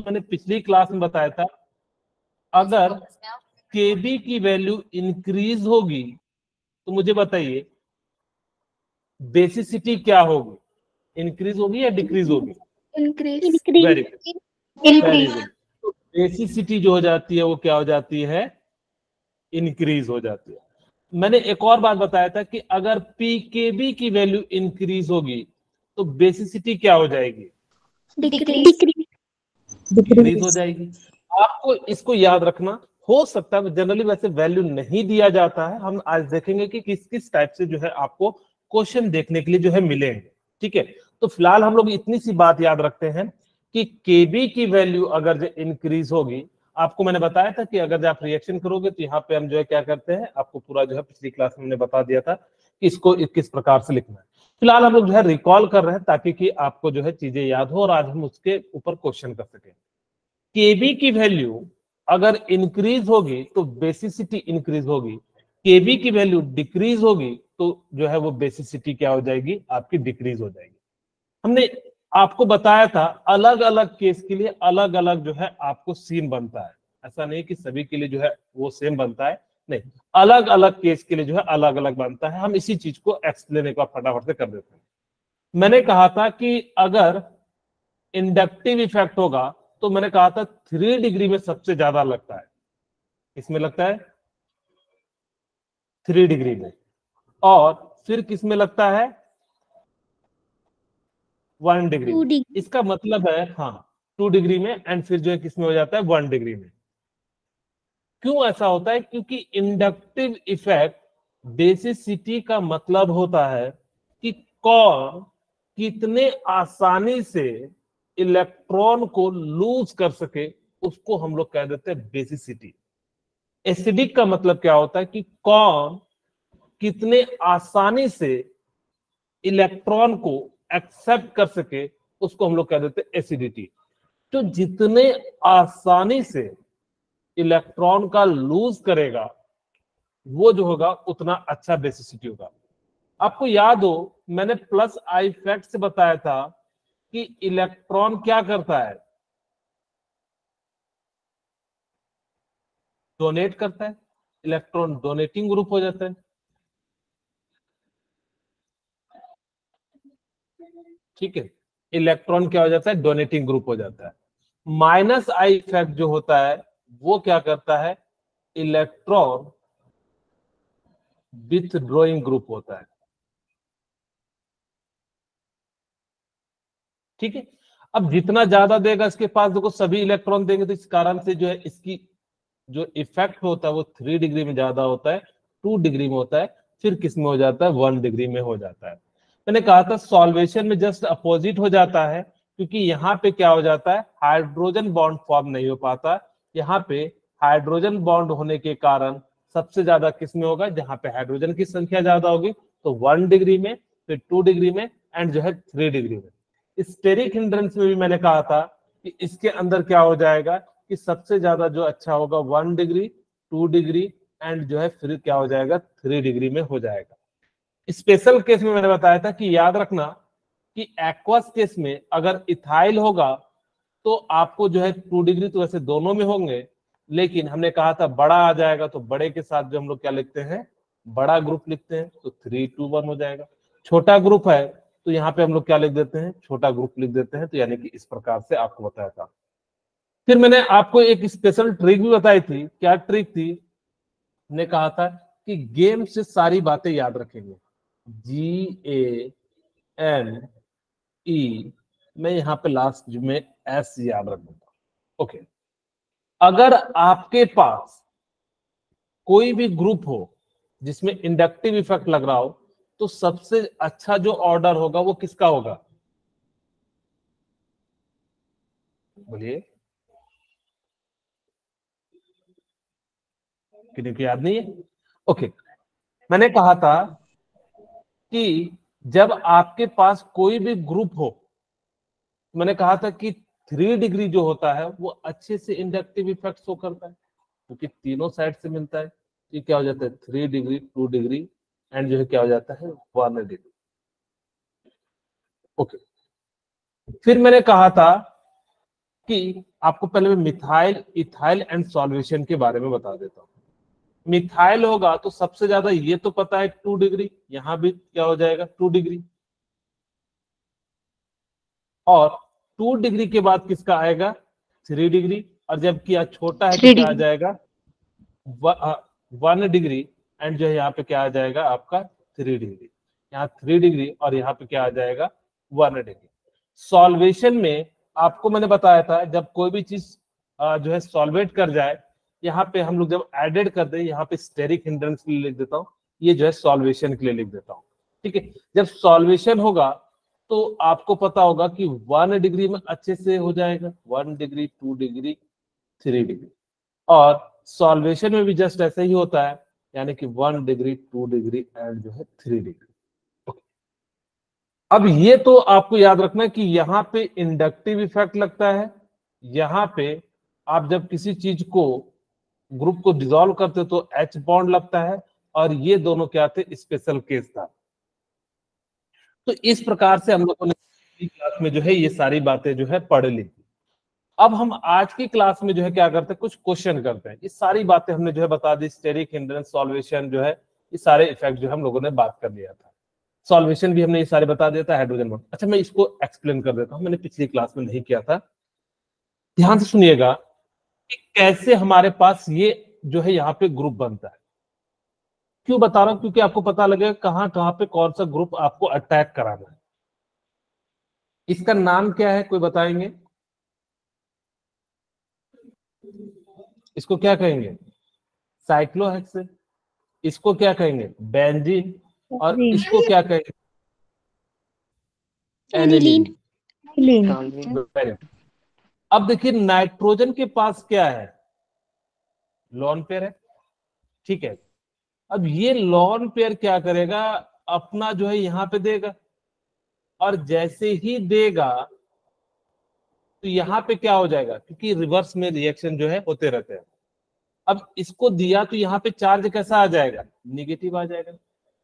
मैंने पिछली क्लास में बताया था, अगर केबी की वैल्यू इंक्रीज होगी तो मुझे बताइए बेसिसिटी क्या होगी, इंक्रीज होगी या डिक्रीज होगी? Increase. Very good, very good. तो बेसिसिटी जो हो जाती है वो क्या हो जाती है? इंक्रीज हो जाती है। मैंने एक और बात बताया था कि अगर पीकेबी की वैल्यू इंक्रीज होगी तो बेसिसिटी क्या हो जाएगी? डिक्रीज। डिक्रीज हो जाएगी। आपको इसको याद रखना। हो सकता है जनरली वैसे वैल्यू नहीं दिया जाता है, हम आज देखेंगे कि किस किस टाइप से जो है आपको क्वेश्चन देखने के लिए जो है मिलेंगे। ठीक है, तो फिलहाल हम लोग इतनी सी बात याद रखते हैं कि केबी की वैल्यू अगर जो इंक्रीज होगी, आपको मैंने बताया था कि अगर आप रिएक्शन करोगे तो यहाँ पे हम जो है क्या करते हैं, आपको पूरा जो है पिछली क्लास में हमने बता दिया था कि इसको किस प्रकार से लिखना है। फिलहाल हम लोग जो है रिकॉल कर रहे हैं ताकि कि आपको जो है चीजें याद हो और आज हम उसके ऊपर क्वेश्चन कर सकें। केबी की वैल्यू अगर इंक्रीज होगी तो बेसिसिटी इंक्रीज होगी, केबी की वैल्यू डिक्रीज होगी तो जो है वो बेसिसिटी क्या हो जाएगी? आपकी डिक्रीज हो जाएगी। हमने आपको बताया था अलग अलग केस के लिए अलग अलग जो है आपको सीन बनता है, ऐसा नहीं कि सभी के लिए जो है वो सेम बनता है, नहीं, अलग अलग केस के लिए जो है अलग अलग बनता है। हम इसी चीज को एक्सप्लेन एक बार फटाफट से कर देते हैं। मैंने कहा था कि अगर इंडक्टिव इफेक्ट होगा तो मैंने कहा था 3 डिग्री में सबसे ज्यादा लगता है। किसमें लगता है? 3 डिग्री में। और फिर किसमें लगता है? 1 डिग्री में। इसका मतलब है हाँ 2 डिग्री में, एंड फिर जो है किसमें हो जाता है? 1 डिग्री में। क्यों ऐसा होता है? क्योंकि इंडक्टिव इफेक्ट बेसिसिटी का मतलब होता है कि कौन कितने आसानी से इलेक्ट्रॉन को लूज कर सके, उसको हम लोग कह देते हैं बेसिसिटी। एसिडिक का मतलब क्या होता है कि कौन कितने आसानी से इलेक्ट्रॉन को एक्सेप्ट कर सके, उसको हम लोग कह देते हैं एसिडिटी। तो जितने आसानी से इलेक्ट्रॉन का लूज करेगा वो जो होगा उतना अच्छा बेसिसिटी होगा। आपको याद हो मैंने प्लस आई इफेक्ट से बताया था कि इलेक्ट्रॉन क्या करता है? डोनेट करता है। इलेक्ट्रॉन डोनेटिंग ग्रुप हो जाता है। ठीक है, इलेक्ट्रॉन क्या हो जाता है? डोनेटिंग ग्रुप हो जाता है। माइनस आई इफेक्ट जो होता है वो क्या करता है? इलेक्ट्रॉन विथड्रॉइंग ग्रुप होता है। ठीक है, अब जितना ज्यादा देगा इसके पास, देखो सभी इलेक्ट्रॉन देंगे तो इस कारण से जो है इसकी जो इफेक्ट होता है वो 3 डिग्री में ज्यादा होता है, 2 डिग्री में होता है, फिर किस में हो जाता है? 1 डिग्री में हो जाता है। मैंने कहा था सॉल्वेशन में जस्ट अपोजिट हो जाता है, क्योंकि यहाँ पे क्या हो जाता है? हाइड्रोजन बॉन्ड फॉर्म नहीं हो पाता। यहाँ पे हाइड्रोजन बॉन्ड होने के कारण सबसे ज्यादा किस में होगा? जहां पे हाइड्रोजन की संख्या ज्यादा होगी तो 1 डिग्री में, फिर 2 डिग्री में, एंड जो है 3 डिग्री में। स्टेरिक हिंड्रेंस में भी मैंने कहा था कि इसके अंदर क्या हो जाएगा कि सबसे ज्यादा जो अच्छा होगा 1 डिग्री, 2 डिग्री, एंड जो है फिर क्या हो जाएगा? 3 डिग्री में हो जाएगा। स्पेशल केस में मैंने बताया था कि याद रखना कि एक्वस केस में अगर इथाइल होगा तो आपको जो है 2 डिग्री तो वैसे दोनों में होंगे, लेकिन हमने कहा था बड़ा आ जाएगा तो बड़े के साथ जो हम लोग क्या लिखते हैं? बड़ा ग्रुप लिखते हैं, तो 3, 2, 1 हो जाएगा। छोटा ग्रुप है तो यहाँ पे हम लोग क्या लिख देते हैं? छोटा ग्रुप लिख देते हैं। तो यानी कि इस प्रकार से आपको बताया था। फिर मैंने आपको एक स्पेशल ट्रिक भी बताई थी। क्या ट्रिक थी? ने कहा था कि गेम से सारी बातें याद रखेंगे। GANE, मैं यहाँ पे लास्ट में S याद रखूंगा। ओके, अगर आपके पास कोई भी ग्रुप हो जिसमें इंडक्टिव इफेक्ट लग रहा हो तो सबसे अच्छा जो ऑर्डर होगा वो किसका होगा? बोलिए, किसी को याद नहीं है? ओके, मैंने कहा था कि जब आपके पास कोई भी ग्रुप हो, मैंने कहा था कि 3 डिग्री जो होता है वो अच्छे से इंडक्टिव इफेक्ट शो करता है, क्योंकि तीनों साइड से मिलता है। ये क्या हो जाता है? 3 डिग्री, 2 डिग्री, एंड जो है क्या हो जाता है? 1 डिग्री। ओके, फिर मैंने कहा था कि आपको पहले मैं मिथाइल, इथाइल एंड सॉल्वेशन के बारे में बता देता हूँ। मिथाइल होगा तो सबसे ज्यादा ये तो पता है 2 डिग्री, यहां भी क्या हो जाएगा 2 डिग्री, और 2 डिग्री के बाद किसका आएगा 3 डिग्री, और जबकि यहाँ छोटा है तो क्या आ जाएगा 1 डिग्री, एंड जो है यहाँ पे क्या आ जाएगा आपका 3 डिग्री, यहाँ 3 डिग्री और यहाँ पे क्या आ जाएगा 1 डिग्री। सॉल्वेशन में आपको मैंने बताया था जब कोई भी चीज जो है सॉल्वेट कर जाए, यहाँ पे हम लोग जब एडेड कर दे, यहाँ पे स्टेरिक हिंड्रेंस के लिए लिख देता हूँ, ये जो है सॉल्वेशन के लिए लिख देता हूँ। ठीक है, जब सॉल्वेशन होगा तो आपको पता होगा कि 1 डिग्री में अच्छे से हो जाएगा, 1 डिग्री 2 डिग्री 3 डिग्री, और सॉल्वेशन में भी जस्ट ऐसे ही होता है, यानी कि 1 डिग्री 2 डिग्री एंड जो है 3 डिग्री। अब ये तो आपको याद रखना है कि यहाँ पे इंडक्टिव इफेक्ट लगता है, यहाँ पे आप जब किसी चीज को ग्रुप को डिसॉल्व करते तो H बॉन्ड लगता है, और ये दोनों क्या थे स्पेशल केस था। तो इस प्रकार से हम लोगों ने क्लास में जो है ये सारी बातें जो है पढ़ ली थी। अब हम आज की क्लास में जो है क्या करते हैं, कुछ क्वेश्चन करते हैं। ये सारी बातें हमने जो है बता दी, स्टेरिक हिंड्रेंस, सॉल्वेशन जो है ये सारे इफेक्ट जो हम लोगों ने बात कर लिया था। सॉल्वेशन भी हमने ये सारे बता दिया था, हाइड्रोजन बॉन्ड। अच्छा मैं इसको एक्सप्लेन कर देता हूँ, मैंने पिछली क्लास में नहीं किया था, ध्यान से सुनिएगा कि कैसे हमारे पास ये जो है यहाँ पे ग्रुप बनता है। क्यों बता रहा हूं, क्योंकि आपको पता लगेगा कहां कहां पे कौन सा ग्रुप आपको अटैक कराना है। इसका नाम क्या है, कोई बताएंगे? इसको क्या कहेंगे? साइक्लोहेक्सेन। इसको क्या कहेंगे? बेंजीन। और इसको क्या कहेंगे? एनिलीन। अब देखिए नाइट्रोजन के पास क्या है, लॉन पेयर है, ठीक है। अब ये लॉन पेयर क्या करेगा, अपना जो है यहां पे देगा, और जैसे ही देगा तो यहाँ पे क्या हो जाएगा, क्योंकि रिवर्स में रिएक्शन जो है होते रहते हैं। अब इसको दिया तो यहाँ पे चार्ज कैसा आ जाएगा, निगेटिव आ जाएगा।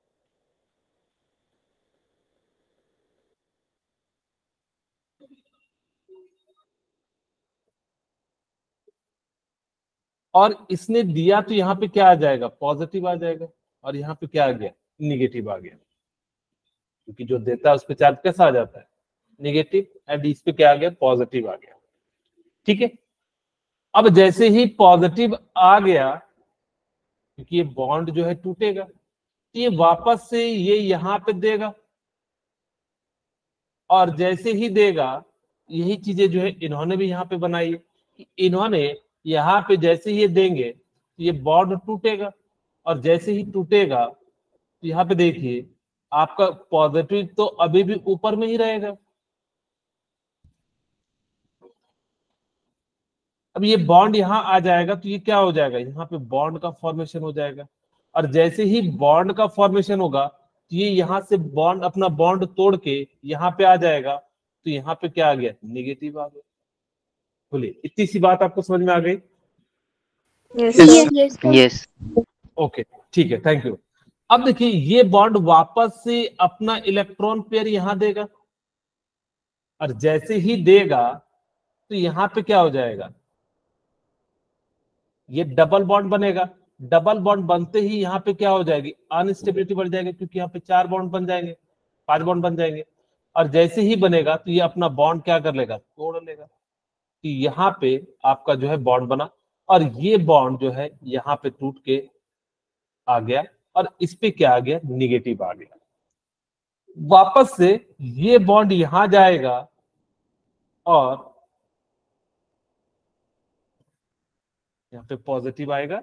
और इसने दिया तो यहाँ पे क्या आ जाएगा, पॉजिटिव आ जाएगा, और यहाँ पे क्या आ गया, निगेटिव आ गया, क्योंकि जो देता है उस पर चार्ज कैसा आ जाता है, निगेटिव, एंड इस पे क्या आ गया, पॉजिटिव आ गया। ठीक है, अब जैसे ही पॉजिटिव आ गया, क्योंकि ये बॉन्ड जो है टूटेगा, तो ये वापस से ये यहां पे देगा, और जैसे ही देगा, यही चीजें जो है इन्होंने भी यहाँ पे बनाई है कि इन्होंने यहाँ पे जैसे ही ये देंगे तो ये बॉन्ड टूटेगा, और जैसे ही टूटेगा तो यहाँ पे देखिए आपका पॉजिटिव तो अभी भी ऊपर में ही रहेगा। अब ये बॉन्ड यहाँ आ जाएगा तो ये क्या हो जाएगा, यहाँ पे बॉन्ड का फॉर्मेशन हो जाएगा, और जैसे ही बॉन्ड का फॉर्मेशन होगा तो ये यहाँ से बॉन्ड अपना बॉन्ड तोड़ के यहाँ पे आ जाएगा, तो यहाँ पे क्या आ गया, नेगेटिव आ गया। बोलिए, इतनी सी बात आपको समझ में आ गई? यस। ओके, ठीक है, थैंक यू। अब देखिए ये बॉन्ड वापस से अपना इलेक्ट्रॉन पेयर यहां देगा, और जैसे ही देगा तो यहां पे क्या हो जाएगा, ये डबल बॉन्ड बनेगा। डबल बॉन्ड बनते ही यहाँ पे क्या हो जाएगी, अनस्टेबिलिटी बढ़ जाएगी, क्योंकि यहाँ पे 4 बॉन्ड बन जाएंगे, 5 बॉन्ड बन जाएंगे, और जैसे ही बनेगा तो ये अपना बॉन्ड क्या कर लेगा, तोड़ लेगा। तो यहाँ पे आपका जो है बॉन्ड बना, और ये बॉन्ड जो है यहाँ पे टूट के आ गया, और इस पे क्या आ गया, निगेटिव आ गया। वापस से ये बॉन्ड यहां जाएगा, और यहाँ पे पॉजिटिव आएगा,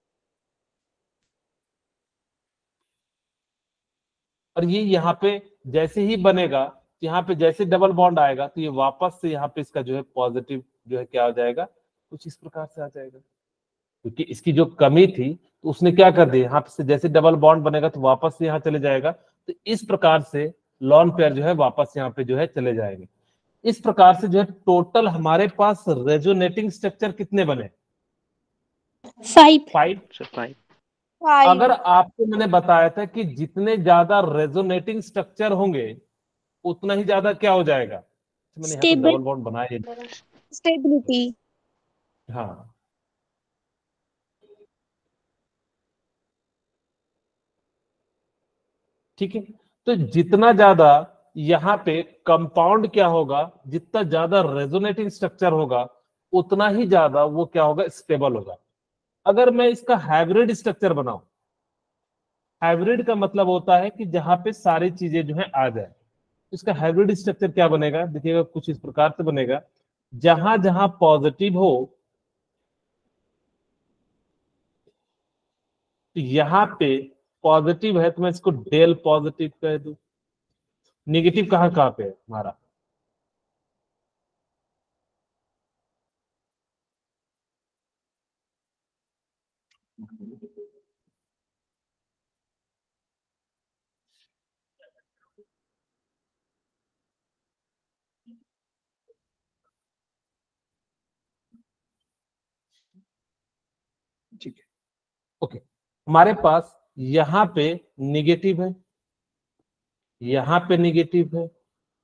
और ये यहाँ पे जैसे ही बनेगा, यहाँ पे जैसे डबल बॉन्ड आएगा तो ये वापस से यहाँ पे इसका जो है पॉजिटिव जो है क्या हो जाएगा, कुछ इस प्रकार से आ जाएगा। क्योंकि इसकी जो कमी थी तो उसने क्या कर दिया, यहाँ से जैसे डबल बॉन्ड बनेगा तो वापस से यहाँ चले जाएगा। तो इस प्रकार से लॉन पेयर जो है वापस यहाँ पे जो है चले जाएंगे। इस प्रकार से जो है टोटल हमारे पास रेजोनेटिंग स्ट्रक्चर कितने बने, 5। अगर आपको मैंने बताया था कि जितने ज्यादा रेजोनेटिंग स्ट्रक्चर होंगे उतना ही ज्यादा क्या हो जाएगा, मैंने यहाँ पे डबल बॉन्ड बनाया, स्टेबिलिटी। हाँ, ठीक है। तो जितना ज्यादा यहाँ पे कंपाउंड क्या होगा, जितना ज्यादा रेजोनेटिंग स्ट्रक्चर होगा उतना ही ज्यादा वो क्या होगा, स्टेबल होगा। अगर मैं इसका हाइब्रिड स्ट्रक्चर बनाऊं, हाइब्रिड का मतलब होता है कि जहां पे सारी चीजें जो है आ जाए, इसका हाइब्रिड स्ट्रक्चर क्या बनेगा, देखिएगा कुछ इस प्रकार से बनेगा। जहां जहां पॉजिटिव हो, तो यहाँ पे पॉजिटिव है तो मैं इसको डेल पॉजिटिव कह दूं। निगेटिव कहाँ कहाँ पे है हमारा, ठीक है, ओके। हमारे पास यहाँ पे निगेटिव है, यहाँ पे निगेटिव है,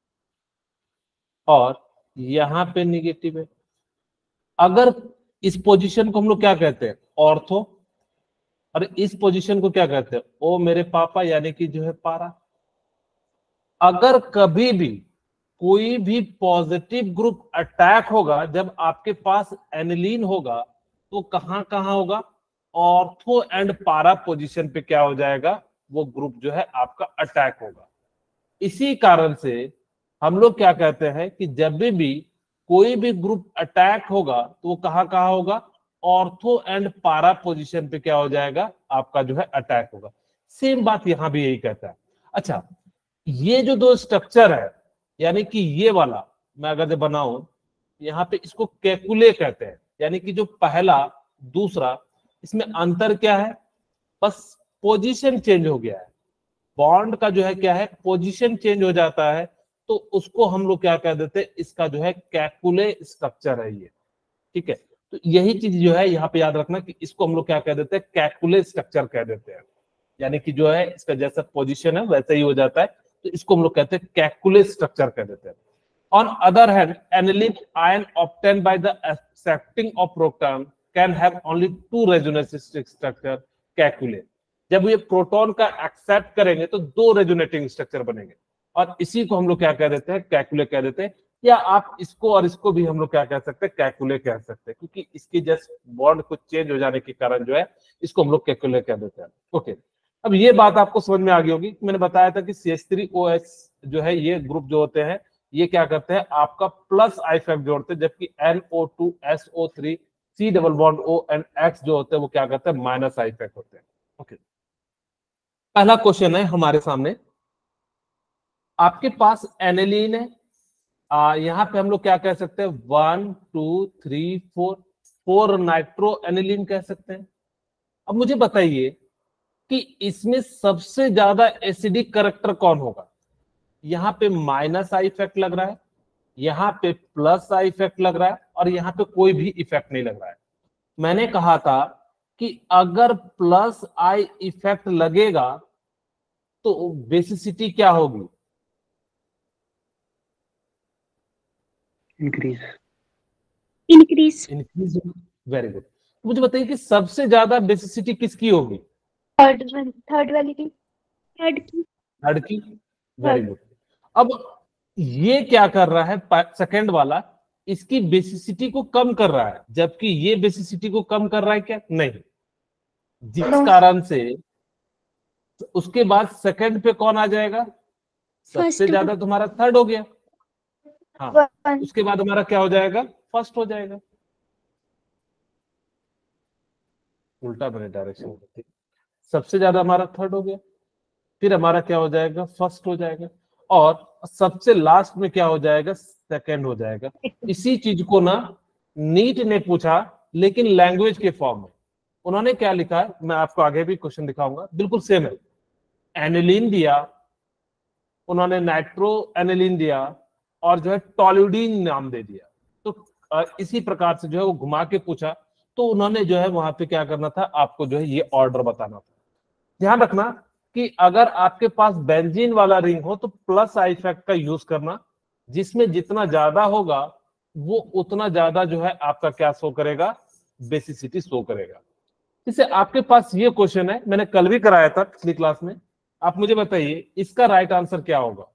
और यहाँ पे निगेटिव है। अगर इस पोजीशन को हम लोग क्या कहते हैं, ऑर्थो, और इस पोजीशन को क्या कहते हैं, ओ मेरे पापा, यानी कि जो है पारा। अगर कभी भी कोई भी पॉजिटिव ग्रुप अटैक होगा, जब आपके पास एनिलीन होगा, तो कहां कहां होगा, ऑर्थो एंड पारा पोजीशन पे क्या हो जाएगा, वो ग्रुप जो है आपका अटैक होगा। इसी कारण से हम लोग क्या कहते हैं कि जब भी कोई भी ग्रुप अटैक होगा तो वो कहां कहां होगा, ऑर्थो एंड पारा पोजीशन पे क्या हो जाएगा, आपका जो है अटैक होगा। सेम बात यहां भी यही कहता है। अच्छा, ये जो दो स्ट्रक्चर है, यानी कि ये वाला मैं अगर जो बनाऊं, यहाँ पे इसको कैकुले कहते हैं, यानी कि जो पहला दूसरा, इसमें अंतर क्या है, बस पोजीशन चेंज हो गया है। बॉन्ड का जो है क्या है, पोजीशन चेंज हो जाता है, तो उसको हम लोग क्या कह देते हैं, इसका जो है कैकुले स्ट्रक्चर है ये। ठीक है, तो यही चीज जो है यहाँ पे याद रखना कि इसको हम लोग क्या कह देते हैं, कैकुले स्ट्रक्चर कह देते हैं। यानी कि जो है इसका जैसा पोजीशन है वैसा ही हो जाता है, तो इसको हम लोग कहते हैं कैकुले स्ट्रक्चर कह देते हैं। On other hand, aniline ion obtained by the accepting of proton can have only two resonating structure, calculate. जब ये प्रोटॉन का एक्सेप्ट करेंगे तो दो रेजोनेटिंग स्ट्रक्चर बनेंगे, और इसी को हम लोग क्या कह देते हैं, कैकुले कह देते हैं। या आप इसको और इसको भी हम लोग क्या कह सकते हैं, कैकुले कह सकते हैं, क्योंकि इसकी जस्ट बॉन्ड कुछ चेंज हो जाने के कारण जो है इसको हम लोग कैकुले कह देते हैं। ओके, अब ये बात आपको समझ में आ गई होगी। मैंने बताया था कि CH3OH जो है, ये ग्रुप जो होते हैं ये क्या करते हैं, आपका प्लस आई इफेक्ट जोड़ते हैं, जबकि NO2 SO3 C double bond O and X जो होते हैं वो क्या करते हैं, माइनस आई इफेक्ट होते हैं। ओके, पहला क्वेश्चन है हमारे सामने, आपके पास एनिलीन है, यहाँ पे हम लोग क्या कह सकते हैं, 1 2 3 4, 4 नाइट्रो एनिलीन कह सकते हैं। अब मुझे बताइए कि इसमें सबसे ज्यादा एसिडिक करैक्टर कौन होगा। यहाँ पे माइनस आई इफेक्ट लग रहा है, यहाँ पे प्लस आई इफेक्ट लग रहा है, और यहाँ पे कोई भी इफेक्ट नहीं लग रहा है। मैंने कहा था कि अगर प्लस आई इफेक्ट लगेगा तो बेसिसिटी क्या होगी, increase. Increase. Increase. Very good. मुझे बताइए कि सबसे ज्यादा बेसिसिटी किसकी होगी, थर्ड वाली की। थर्ड की। थर्ड की। Very good. अब ये क्या कर रहा है, सेकंड वाला इसकी बेसिसिटी को कम कर रहा है, जबकि ये बेसिसिटी को कम कर रहा है क्या, नहीं। जिस कारण से उसके बाद सेकंड पे कौन आ जाएगा, सबसे ज्यादा तुम्हारा थर्ड हो गया, हाँ, उसके बाद हमारा क्या हो जाएगा, फर्स्ट हो जाएगा। उल्टा मैंने डायरेक्शन, सबसे ज्यादा हमारा थर्ड हो गया, फिर हमारा क्या हो जाएगा, फर्स्ट हो जाएगा, और सबसे लास्ट में क्या हो जाएगा, सेकंड हो जाएगा। इसी चीज को ना नीट ने पूछा, लेकिन लैंग्वेज के फॉर्म में। उन्होंने क्या लिखा है, मैं आपको आगे भी क्वेश्चन दिखाऊंगा, बिल्कुल सेम है। एनिलीन दिया, उन्होंने नाइट्रो एनिलीन दिया, और जो है टोल्यूडीन नाम दे दिया। तो इसी प्रकार से जो है वो घुमा के पूछा, तो उन्होंने जो है वहां पे क्या करना था, आपको जो है ये ऑर्डर बताना था। ध्यान रखना कि अगर आपके पास बेंजीन वाला रिंग हो तो प्लस आई इफेक्ट का यूज करना, जिसमें जितना ज्यादा होगा वो उतना ज्यादा जो है आपका क्या शो करेगा, बेसिसिटी शो करेगा। जैसे आपके पास ये क्वेश्चन है, मैंने कल भी कराया था पिछली क्लास में, आप मुझे बताइए इसका राइट आंसर क्या होगा।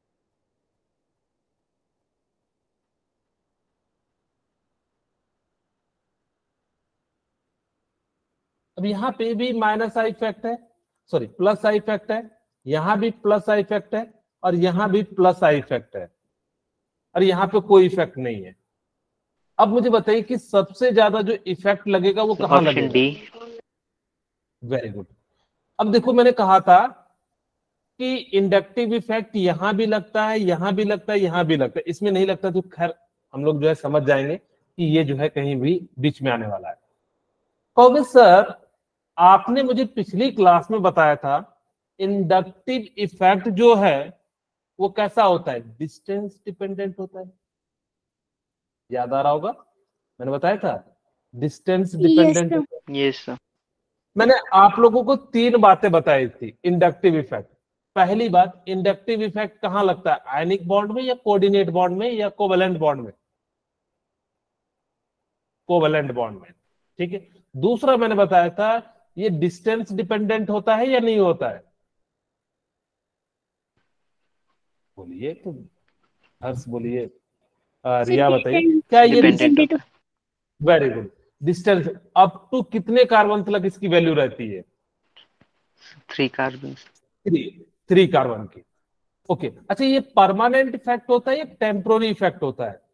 अब यहाँ पे भी माइनस आई इफेक्ट है, सॉरी प्लस आई इफेक्ट है, यहां भी प्लस आई इफेक्ट है, और यहां भी प्लस आई इफेक्ट है, और यहाँ पे कोई इफेक्ट नहीं है। अब मुझे बताइए कि सबसे ज्यादा जो इफेक्ट लगेगा वो कहाँ ऑप्शन लगेगा। डी। Very good. अब देखो मैंने कहा था कि इंडक्टिव इफेक्ट यहां भी लगता है, यहां भी लगता है, यहां भी लगता है, इसमें नहीं लगता, तो खैर हम लोग जो है समझ जाएंगे कि ये जो है कहीं भी बीच में आने वाला है। कहोगे सर आपने मुझे पिछली क्लास में बताया था इंडक्टिव इफेक्ट जो है वो कैसा होता है, डिस्टेंस डिपेंडेंट होता है। याद आ रहा होगा, मैंने बताया था डिस्टेंस Yes, डिपेंडेंट sir. होता है। Yes sir. मैंने आप लोगों को 3 बातें बताई थी इंडक्टिव इफेक्ट। पहली बात, इंडक्टिव इफेक्ट कहां लगता है, आयनिक बॉन्ड में या कोऑर्डिनेट बॉन्ड में या कोवैलेंट बॉन्ड में, कोवैलेंट बॉन्ड में, ठीक है। दूसरा मैंने बताया था ये डिस्टेंस डिपेंडेंट होता है या नहीं होता है, बोलिए तो, हर्ष बोलिए, Sir, रिया बताइए distance क्या ये Dependent dependent. Very good. Distance up to कितने कार्बन तक इसकी वैल्यू रहती है, 3 कार्बन। 3 कार्बन की। ओके अच्छा, ये परमानेंट इफेक्ट होता है या टेम्पोररी इफेक्ट होता है।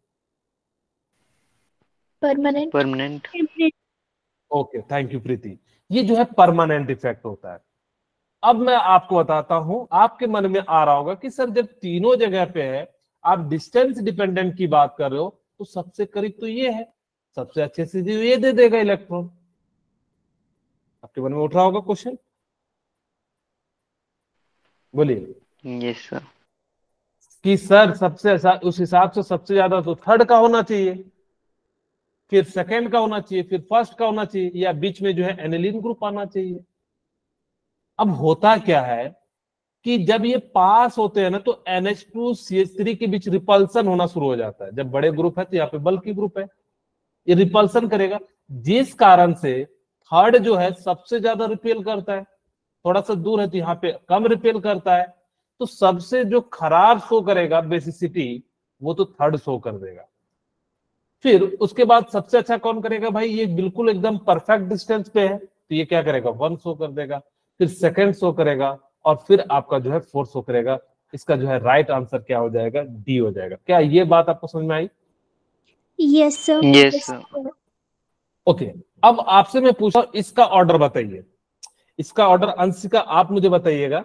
Permanent. Permanent. Temporary. Okay thank you Preeti, ये जो है परमानेंट इफेक्ट होता है। अब मैं आपको बताता हूं, आपके मन में आ रहा होगा कि सर जब तीनों जगह पे है, आप डिस्टेंस डिपेंडेंट की बात कर रहे हो, तो सबसे करीब तो ये है, सबसे अच्छे से ये दे देगा इलेक्ट्रॉन। आपके मन में उठ रहा होगा क्वेश्चन, बोलिए। Yes sir. कि सर सबसे उस हिसाब से सबसे ज्यादा तो थर्ड का होना चाहिए, फिर सेकंड का होना चाहिए, फिर फर्स्ट का होना चाहिए, या बीच में जो है एनिलीन ग्रुप आना चाहिए। अब होता क्या है कि जब ये पास होते हैं ना, तो NH2CH3 के बीच रिपल्सन होना शुरू हो जाता है। जब बड़े ग्रुप है तो यहाँ पे बल्कि ग्रुप है, ये रिपल्सन करेगा, जिस कारण से थर्ड जो है सबसे ज्यादा रिपेल करता है, थोड़ा सा दूर है तो यहाँ पे कम रिपेल करता है। तो सबसे जो खराब शो करेगा बेसिसिटी, वो तो थर्ड शो कर देगा। फिर उसके बाद सबसे अच्छा कौन करेगा, भाई ये बिल्कुल एकदम परफेक्ट डिस्टेंस पे है, तो ये क्या करेगा, 1 शो कर देगा, फिर सेकंड शो करेगा, और फिर आपका जो है 4 शो करेगा। इसका जो है राइट आंसर क्या हो जाएगा, डी हो जाएगा। क्या ये बात आपको समझ में आई। Yes, sir. Yes sir. Okay अब आपसे मैं पूछा इसका ऑर्डर बताइए, इसका ऑर्डर अंशिका आप मुझे बताइएगा।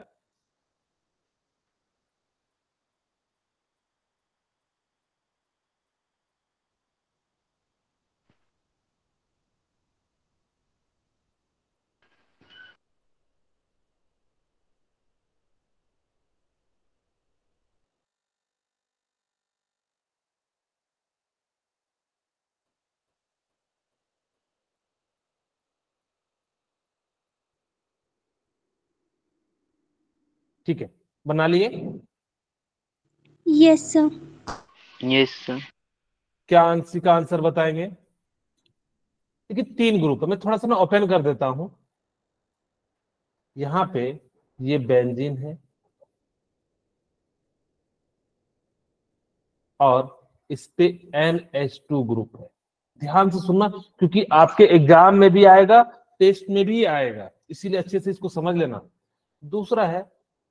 ठीक है बना लिए। Yes, sir. Yes sir. क्या अंशिका आंसर बताएंगे। देखिए 3 ग्रुप है, मैं थोड़ा सा ना ओपन कर देता हूं। यहां पे ये बेंजीन है, और इस पे NH2 ग्रुप है। ध्यान से सुनना, क्योंकि आपके एग्जाम में भी आएगा, टेस्ट में भी आएगा, इसीलिए अच्छे से इसको समझ लेना। दूसरा है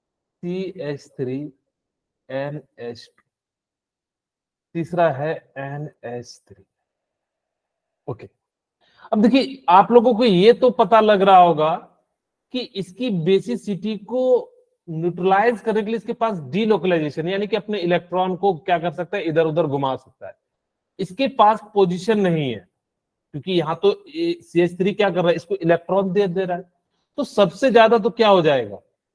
CH3NH2, तीसरा है NH3। ओके अब देखिए आप लोगों को ये तो पता लग रहा होगा कि इसकी बेसिसिटी को न्यूट्रलाइज करने के लिए इसके पास डीलोकलाइजेशन, यानी कि अपने इलेक्ट्रॉन को क्या कर सकता है, इधर उधर घुमा सकता है। इसके पास पोजीशन नहीं है, क्योंकि यहाँ तो CH3 क्या कर रहा है, इसको इलेक्ट्रॉन दे रहा है। तो सबसे ज्यादा तो क्या हो जाएगा,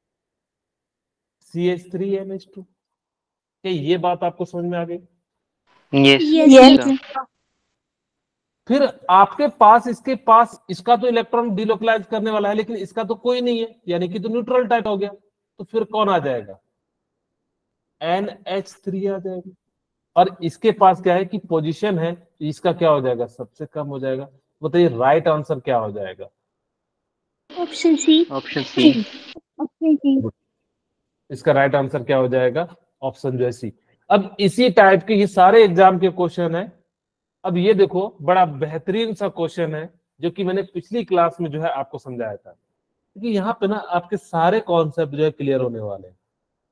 CH3NH2। क्या ये बात आपको समझ में आ गई। Yes sir. फिर आपके पास इसके पास इसका तो इलेक्ट्रॉन डिलोकलाइज करने वाला है, लेकिन इसका तो कोई नहीं है, यानी कि तो न्यूट्रल टाइप हो गया। तो फिर कौन आ जाएगा, NH3 आ जाएगा। और इसके पास क्या है कि पोजीशन है, तो इसका क्या हो जाएगा, सबसे कम हो जाएगा। बताइए राइट आंसर क्या हो जाएगा। Option C. Option C. Option C. इसका राइट आंसर क्या हो जाएगा, ऑप्शन जो है सी। अब इसी टाइप के ये सारे एग्जाम के क्वेश्चन है। अब ये देखो बड़ा बेहतरीन सा क्वेश्चन है जो कि मैंने पिछली क्लास में जो है आपको समझाया था, क्योंकि यहाँ पे ना आपके सारे कॉन्सेप्ट जो है क्लियर होने वाले हैं।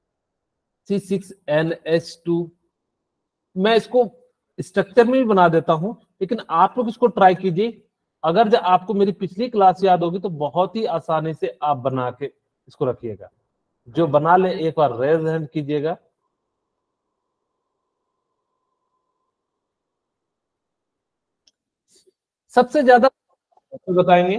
C6NH2 मैं इसको स्ट्रक्चर में भी बना देता हूं, लेकिन आप लोग इसको ट्राई कीजिए। अगर जब आपको मेरी पिछली क्लास याद होगी तो बहुत ही आसानी से आप बना के इसको रखिएगा। जो बना ले एक बार रेज हैंड कीजिएगा। सबसे ज्यादा बताएंगे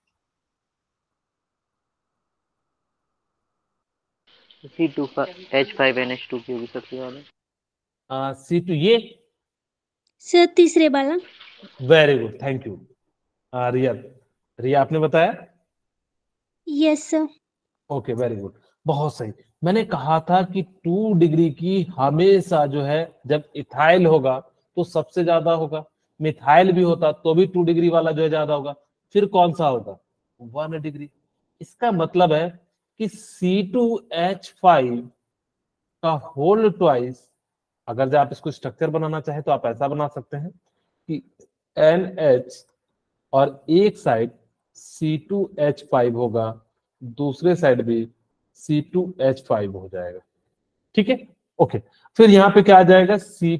C2H5NH2 की होगी सबसे ज्यादा। C2 ये। सर तीसरे वाला। Very good, thank you. Riya, Riya आपने बताया। Yes sir. Okay very good, बहुत सही। मैंने कहा था कि 2 डिग्री की हमेशा जो है जब इथाइल होगा तो सबसे ज्यादा होगा, मिथाइल भी होता तो भी 2 डिग्री वाला जो है ज्यादा होगा, फिर कौन सा होगा, 1 डिग्री। इसका मतलब है कि C2H5 का होल ट्वाइस, अगर जब आप इसको स्ट्रक्चर बनाना चाहे तो आप ऐसा बना सकते हैं कि NH और एक साइड C2H5 होगा, दूसरे साइड भी C2H5 हो जाएगा। ठीक है, ओके। फिर यहां पे क्या आ जाएगा,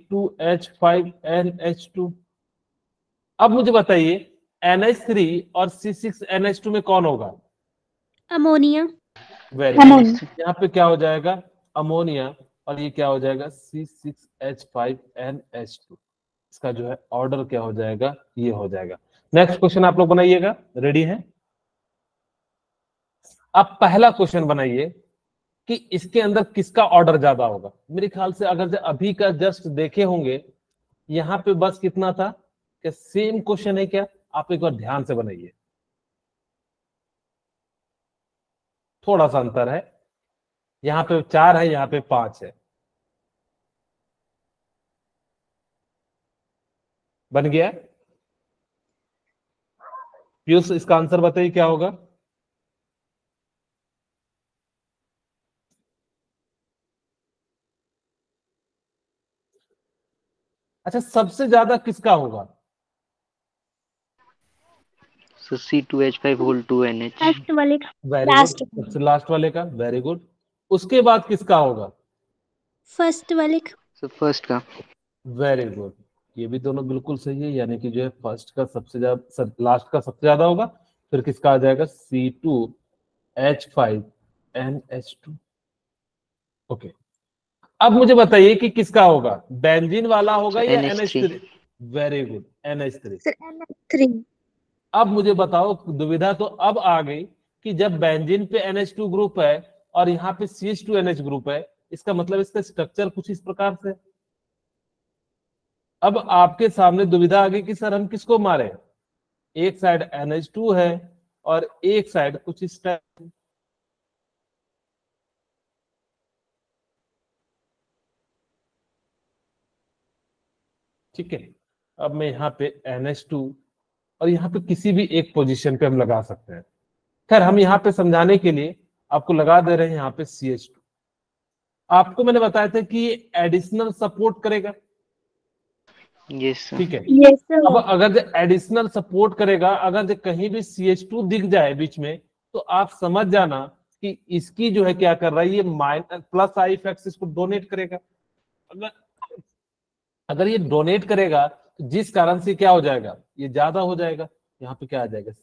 C2H5NH2। अब मुझे बताइए NH3 और C6NH2 में कौन होगा, अमोनिया। Very good. यहाँ पे क्या हो जाएगा, अमोनिया, और ये क्या हो जाएगा C6H5NH2। इसका जो है ऑर्डर क्या हो जाएगा, ये हो जाएगा। नेक्स्ट क्वेश्चन आप लोग बनाइएगा, रेडी है। अब पहला क्वेश्चन बनाइए कि इसके अंदर किसका ऑर्डर ज्यादा होगा। मेरे ख्याल से अगर अभी का जस्ट देखे होंगे, यहां पे बस कितना था कि सेम क्वेश्चन है क्या, आप एक बार ध्यान से बनाइए, थोड़ा सा अंतर है। यहाँ पे 4 है, यहाँ पे 5 है। बन गया। पीयूष इसका आंसर बताइए क्या होगा। अच्छा, सबसे ज्यादा किसका होगा, So C2H5 whole 2NH। Last वाले का। वेरी गुड, सबसे लास्ट वाले का, वेरी गुड। उसके बाद किसका होगा, फर्स्ट वाले का। So फर्स्ट का। Very good. ये भी दोनों बिल्कुल सही है, यानी कि जो है फर्स्ट का सबसे ज्यादा, लास्ट का सबसे ज्यादा होगा। फिर किसका आ जाएगा, C2H5NH2। ओके, अब मुझे बताइए कि किसका होगा, बेंजीन वाला होगा या NH3। Very good, NH3। Sir NH3। अब मुझे बताओ, दुविधा तो अब आ गई कि जब बेंजीन पे NH2 ग्रुप है और यहाँ पे CH2NH ग्रुप है, इसका मतलब इसका स्ट्रक्चर कुछ इस प्रकार से। अब आपके सामने दुविधा आ गई कि सर हम किसको मारे, एक साइड NH2 है और एक साइड कुछ इस टाइप। ठीक है, अब मैं यहाँ पे NH2 और यहाँ पे किसी भी एक पोजीशन पे हम लगा सकते हैं। खैर हम यहाँ पे समझाने के लिए आपको लगा दे रहे हैं यहाँ पे CH2। आपको मैंने बताया था कि ये एडिशनल सपोर्ट करेगा। Yes sir. ठीक है, यस सर। अब अगर जो एडिशनल सपोर्ट करेगा, अगर जो कहीं भी CH2 दिख जाए बीच में, तो आप समझ जाना कि इसकी जो है क्या कर रहा है, ये माइनस प्लस आई इफेक्ट इसको डोनेट करेगा। अगर अगर ये डोनेट करेगा तो जिस कारण से क्या हो जाएगा, ये ज्यादा हो जाएगा। यहाँ पे क्या आ जाएगा,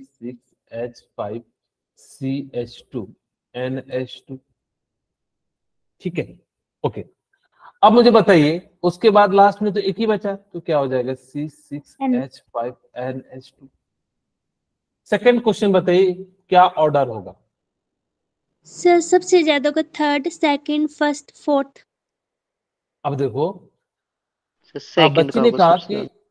C6H5CH2NH2। ठीक है, ओके। अब मुझे बताइए उसके बाद लास्ट में तो एक ही बचा, तो क्या हो जाएगा, C6H5NH2। सेकंड क्वेश्चन बताइए क्या ऑर्डर होगा। सर सबसे ज्यादा का थर्ड, सेकंड, फर्स्ट, फोर्थ। अब देखो, सर सेकंड बच्ची का ने होगा कहा सबसे कि, ज्यादा।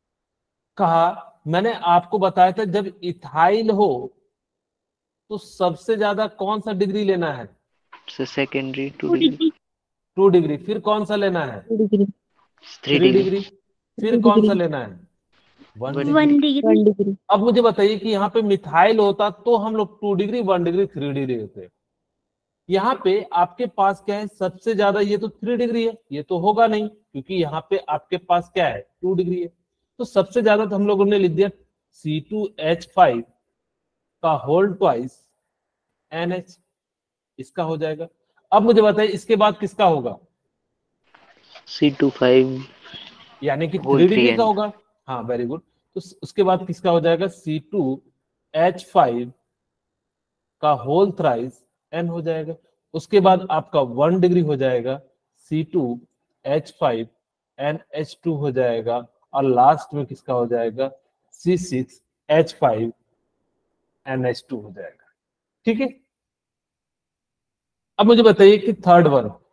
मैंने आपको बताया था जब इथाइल हो तो सबसे ज्यादा कौन सा डिग्री लेना है, sir secondary 2 2 degree. Degree. 2 degree. फिर कौन सा लेना है, 2 डिग्री। 3 3 डिग्री। डिग्री। फिर कौन सा लेना है? 1 1 डिग्री। 1 डिग्री। डिग्री। अब मुझे बताइए कि यहाँ पे मिथाइल होता तो हम लोग 2 डिग्री, 1 डिग्री, 3 डिग्री होते। यहाँ पे आपके पास क्या है? सबसे ज्यादा ये तो 3 डिग्री है, ये तो होगा नहीं क्योंकि यहाँ पे आपके पास क्या है? 2 डिग्री है। तो सबसे ज्यादा तो हम लोगों ने लिख दिया C2H5 का होल ट्वाइस NH, इसका हो जाएगा। अब मुझे बताइए इसके बाद किसका होगा? C25 यानी कि होल 3 3 डिग्री का N। होगा। हाँ, वेरी गुड। तो उसके बाद किसका हो जाएगा? C2H5 का होल थ्राइस N हो जाएगा। उसके बाद आपका 1 डिग्री हो जाएगा, C2H5 NH2 हो जाएगा। और लास्ट में किसका हो जाएगा? C6H5 NH2 हो जाएगा। ठीक है। अब मुझे बताइए कि थर्ड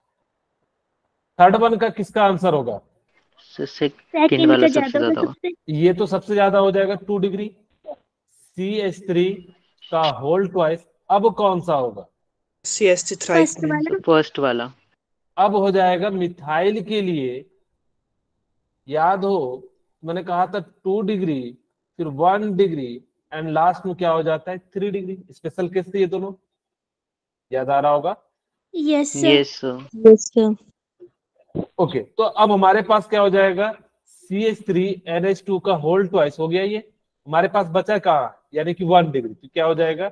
वन का किसका आंसर होगा? सेकंड सेकंड वाला का सबसे ज्यादा होगा ज्यादा होगा। सबसे। ये तो सबसे ज्यादा हो जाएगा 2 डिग्री। CH3 का होल ट्वाइस। अब कौन सा होगा? CH3 थ्राइस फर्स्ट वाला। फर्स्ट वाला। अब हो जाएगा मिथाइल के लिए, याद हो मैंने कहा था 2 डिग्री, फिर 1 डिग्री, एंड लास्ट में क्या हो जाता है? 3 डिग्री। स्पेशल केस थे ये दोनों, याद आ रहा होगा। Yes sir. Yes sir. Yes sir. Okay, तो अब हमारे पास क्या हो जाएगा? CH3NH2 का होल ट्वाइस हो गया। ये हमारे पास बचा कहा? यानी कि 1 डिग्री। तो क्या हो जाएगा?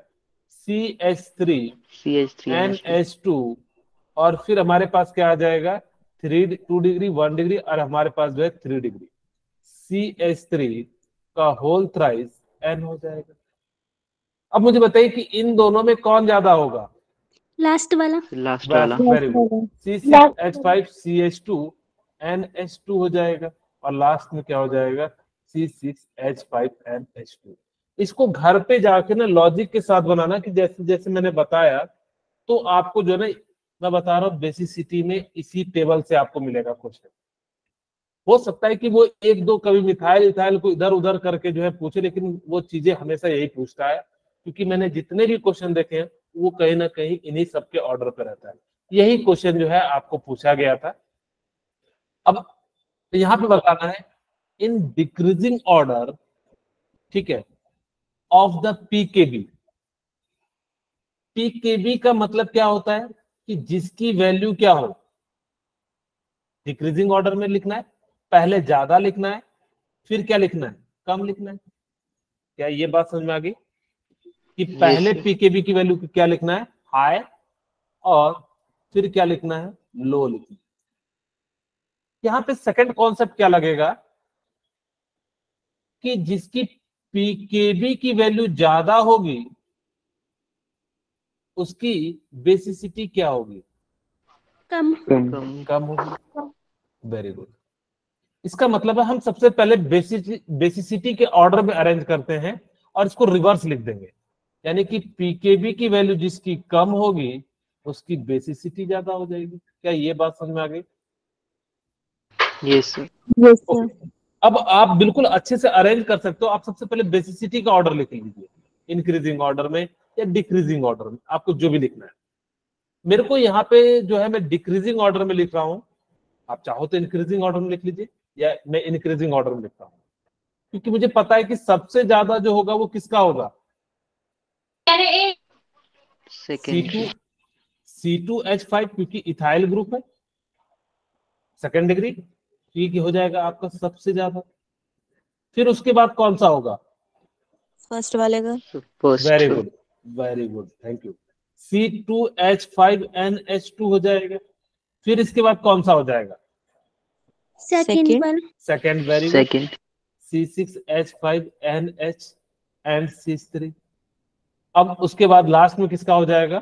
CH3NH2। CH3NH2। और फिर हमारे पास क्या आ जाएगा? 2 डिग्री, 1 डिग्री, और हमारे पास जो है 3 डिग्री। CH3 का होल थ्राइस N हो जाएगा। अब मुझे बताइए कि इन दोनों में कौन ज्यादा होगा? लास्ट वाला। लास्ट वाला। Very good. C6H5CH2 NH2 हो जाएगा। और लास्ट में क्या हो जाएगा? C6H5NH2। इसको घर पे जाके ना लॉजिक के साथ बनाना, कि जैसे जैसे मैंने बताया, तो आपको जो है ना, मैं बता रहा हूँ बेसिसिटी में इसी टेबल से आपको मिलेगा क्वेश्चन। हो सकता है कि वो एक दो कभी मिथाइल इथाइल को इधर उधर करके जो है पूछे, लेकिन वो चीजें हमेशा यही पूछता है, क्योंकि मैंने जितने भी क्वेश्चन देखे हैं वो कहीं ना कहीं इन्हीं सबके ऑर्डर पे रहता है। यही क्वेश्चन जो है आपको पूछा गया था। अब यहाँ पे बताना है इन डिक्रीजिंग ऑर्डर, ठीक है, ऑफ द पीकेबी। पीकेबी का मतलब क्या होता है? कि जिसकी वैल्यू क्या हो, डिक्रीजिंग ऑर्डर में लिखना है, पहले ज्यादा लिखना है, फिर क्या लिखना है? कम लिखना है। क्या ये बात समझ में आ गई? कि पहले sir. पीकेबी की वैल्यू क्या लिखना है? हाई, और फिर क्या लिखना है? लो लिखना है। यहां पे सेकंड कॉन्सेप्ट क्या लगेगा? कि जिसकी पीकेबी की वैल्यू ज्यादा होगी उसकी बेसिसिटी क्या होगी? कम। कम होगी। Very good. इसका मतलब है हम सबसे पहले बेसिसिटी के ऑर्डर में अरेंज करते हैं और इसको रिवर्स लिख देंगे। यानी कि पीकेबी की वैल्यू जिसकी कम होगी उसकी बेसिसिटी ज्यादा हो जाएगी। क्या ये बात समझ में आ गई? Yes sir. Yes sir. Okay. अब आप बिल्कुल अच्छे से अरेंज कर सकते हो। आप सबसे पहले बेसिसिटी का ऑर्डर लिख लीजिए, इंक्रीजिंग ऑर्डर में या डिक्रीजिंग ऑर्डर में, आपको जो भी लिखना है। मेरे को यहाँ पे जो है मैं डिक्रीजिंग ऑर्डर में लिख रहा हूँ, आप चाहो तो इंक्रीजिंग ऑर्डर में लिख लीजिए, या मैं इंक्रीजिंग ऑर्डर में लिखता हूँ, क्योंकि मुझे पता है कि सबसे ज्यादा जो होगा वो किसका होगा? सेकंड। C2H5, क्योंकि इथाइल ग्रुप है, सेकेंड डिग्री, ठीक हो जाएगा आपका सबसे ज्यादा। फिर उसके बाद कौन सा होगा? फर्स्ट वाले का। First. Very good, very good, thank you. C2H5NH2 हो जाएगा। फिर इसके बाद कौन सा हो जाएगा? Second Second. वाला। Second, very good. Second. C6H5NH and C3। अब उसके बाद लास्ट में किसका हो जाएगा?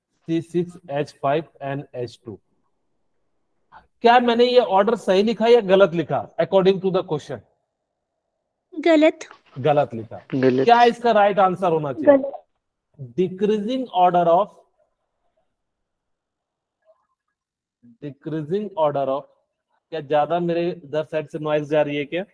C6H5NH2। क्या मैंने ये ऑर्डर सही लिखा या गलत लिखा अकॉर्डिंग टू द क्वेश्चन? गलत। गलत लिखा। गलत। क्या इसका राइट आंसर होना चाहिए? गलत। Decreasing order of, decreasing order of. क्या ज्यादा मेरे इधर साइड से नॉइज जा रही है क्या?